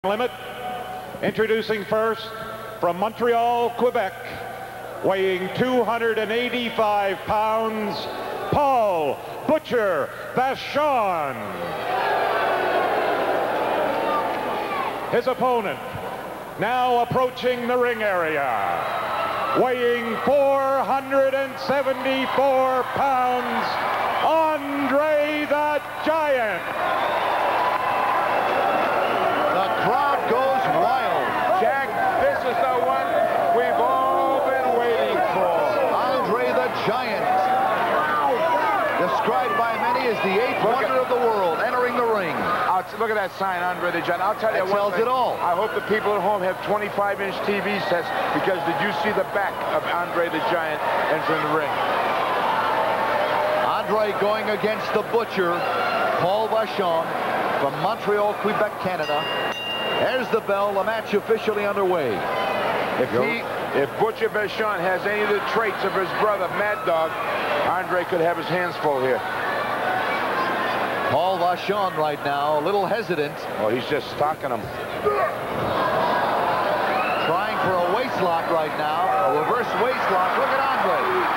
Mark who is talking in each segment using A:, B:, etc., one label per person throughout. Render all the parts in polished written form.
A: limit. Introducing first from Montreal, Quebec, weighing 285 pounds, Paul Butcher Vachon. His opponent, now approaching the ring area, weighing 474 pounds, André the Giant.
B: Crowd goes wild.
C: Jack, this is the one we've all been waiting for.
B: André the Giant, described by many as the eighth wonder of the world, entering the ring.
C: Look at that sign, André the Giant. I'll tell you
B: That
C: one
B: tells
C: thing.
B: it all.
C: I hope the people at home have 25-inch TV sets, because did you see the back of André the Giant entering the ring?
B: André going against the Butcher, Paul Vachon, from Montreal, Quebec, Canada. There's the bell, the match officially underway.
C: If Butcher Vachon has any of the traits of his brother, Mad Dog, André could have his hands full here.
B: Paul Vachon right now, a little hesitant.
C: Oh, he's just stalking him.
B: Trying for a waist lock right now, a reverse waist lock. Look at André.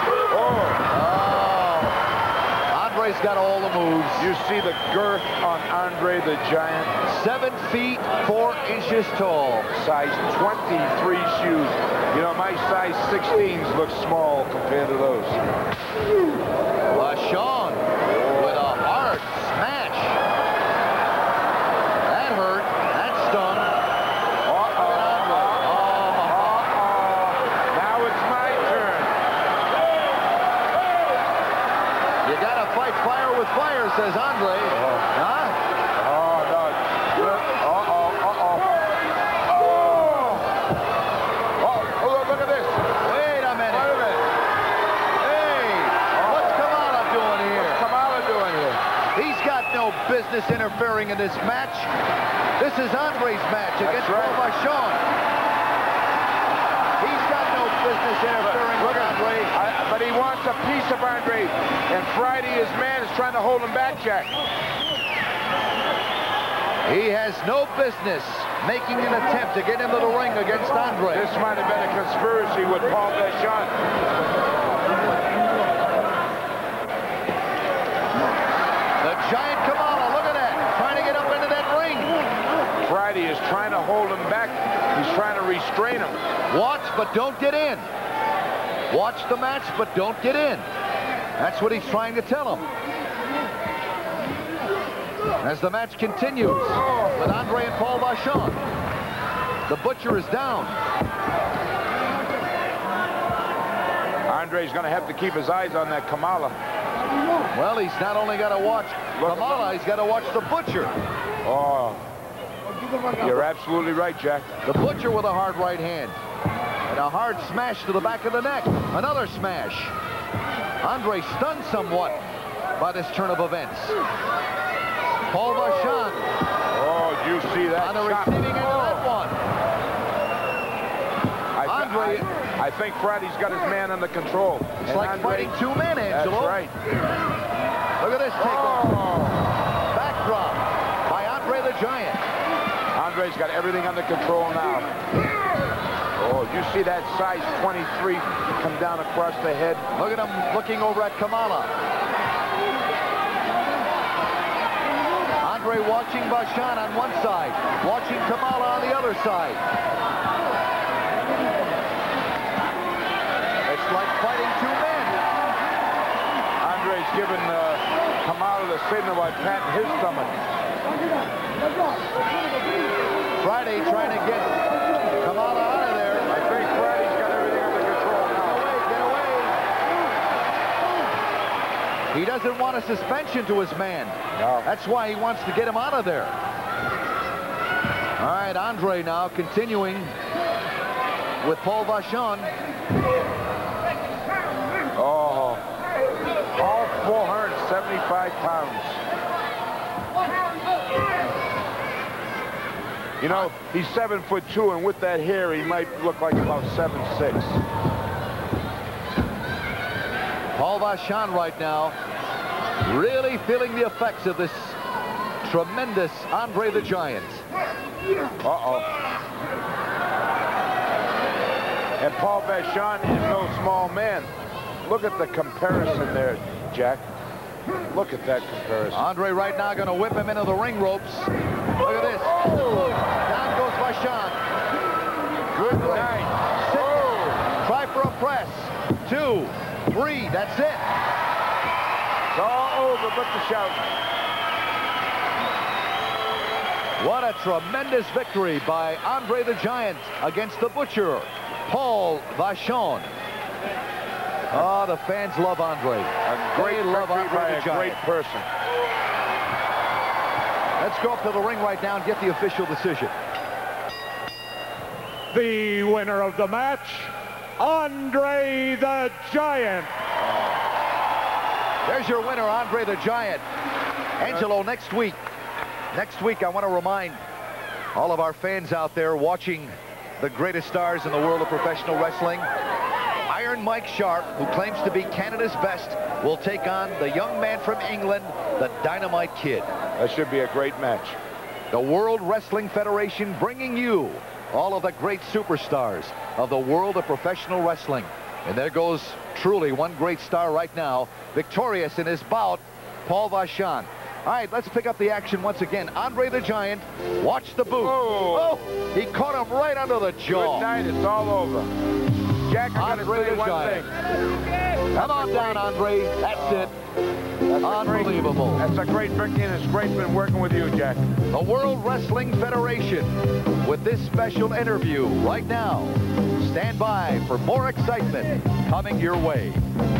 B: André's got all the moves.
C: You see the girth on André the Giant.
B: 7 feet 4 inches tall.
C: Size 23 shoes. You know, my size 16s look small compared to those.
B: Vachon with a hard smash. That hurt. That stung.
C: Now it's my turn.
B: You gotta fight fire with fire, says André. Huh?
C: Oh, no. Look at this.
B: Wait a minute.
C: Wait a minute.
B: Hey, what's Kamala doing here?
C: What's Kamala doing here?
B: He's got no business interfering in this match. This is André's match against
C: right.
B: Paul Vachon. He's got no business interfering with André.
C: But he wants a piece of André. And Friday, his man, is trying to hold him back, Jack.
B: He has no business making an attempt to get into the ring against André.
C: This might have been a conspiracy with Paul Vachon.
B: The Giant Kamala, look at that, trying to get up into that ring.
C: Friday is trying to hold him back. He's trying to restrain him.
B: Watch, but don't get in. Watch the match, but don't get in. That's what he's trying to tell him. As the match continues with André and Paul Vachon. The Butcher is down.
C: André's going to have to keep his eyes on that Kamala.
B: Well, he's not only got to watch Kamala, he's got to watch the Butcher.
C: Oh, you're absolutely right, Jack.
B: The Butcher with a hard right hand. And a hard smash to the back of the neck. Another smash. André stunned somewhat by this turn of events. Paul Vachon.
C: Oh, you see that
B: On the
C: shot.
B: receiving end of that one. André.
C: I think Friday's got his man under control.
B: It's like fighting two men, Angelo.
C: That's right.
B: Look at this takeover. Backdrop by André the Giant.
C: André's got everything under control now. Oh, you see that size 23 come down across the head.
B: Look at him looking over at Kamala. André watching Vachon on one side, watching Kamala on the other side. It's like fighting two men.
C: André's giving Kamala the signal by patting his stomach.
B: Friday trying to get Kamala out of there.
C: I think Friday's got everything under control now.
B: Get away. He doesn't want a suspension to his man.
C: No.
B: That's why he wants to get him out of there. All right, André now continuing with Paul Vachon.
C: Oh, all 475 pounds. You know, he's 7'2", and with that hair, he might look like about 7'6".
B: Paul Vachon right now really feeling the effects of this tremendous André the Giant.
C: Uh-oh. And Paul Vachon is no small man. Look at the comparison there, Jack. Look at that comparison.
B: Andre right now going to whip him into the ring ropes. Look at this. Down goes Vachon.
C: Good night.
B: Try for a press. 2, 3. That's it.
C: It's all over but the shouting.
B: What a tremendous victory by Andre the Giant against the Butcher, Paul Vachon. Oh, the fans love Andre.
C: A great
B: love
C: victory
B: Andre
C: by
B: the
C: a
B: Giant.
C: great person.
B: Let's go up to the ring right now and get the official decision.
A: The winner of the match, Andre the Giant.
B: There's your winner, Andre the Giant. Angelo, next week, I want to remind all of our fans out there watching the greatest stars in the world of professional wrestling. Iron Mike Sharp, who claims to be Canada's best, will take on the young man from England, the Dynamite Kid.
C: That should be a great match.
B: The World Wrestling Federation bringing you all of the great superstars of the world of professional wrestling. And there goes truly one great star right now, victorious in his bout, Paul Vachon. All right, let's pick up the action once again. Andre the Giant, watch the boot.
C: Oh,
B: he caught him right under the jaw.
C: Good night, it's all over. Jack, I'm going to say one thing.
B: Come on down, Andre. That's it. That's unbelievable.
C: That's a great victory, and it's great been working with you, Jack.
B: The World Wrestling Federation with this special interview right now. Stand by for more excitement coming your way.